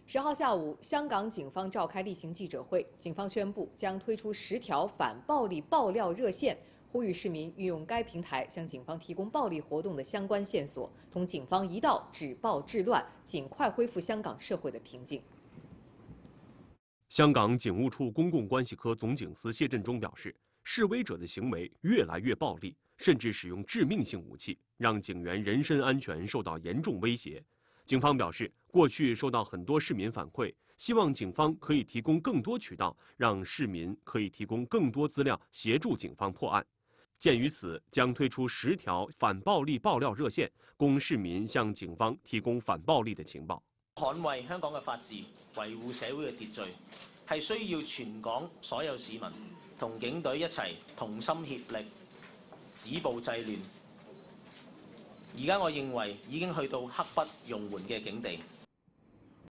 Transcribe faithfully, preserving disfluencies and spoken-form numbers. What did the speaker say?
十号下午，香港警方召开例行记者会，警方宣布将推出十条反暴力爆料热线，呼吁市民运用该平台向警方提供暴力活动的相关线索，同警方一道止暴制乱，尽快恢复香港社会的平静。 香港警务处公共关系科总警司谢振中表示，示威者的行为越来越暴力，甚至使用致命性武器，让警员人身安全受到严重威胁。警方表示，过去收到很多市民反馈，希望警方可以提供更多渠道，让市民可以提供更多资料，协助警方破案。鉴于此，将推出十条反暴力爆料热线，供市民向警方提供反暴力的情報。 捍衛香港嘅法治，維護社會嘅秩序，係需要全港所有市民同警隊一齊同心協力，止暴制亂。而家我認為已經去到刻不容緩嘅境地。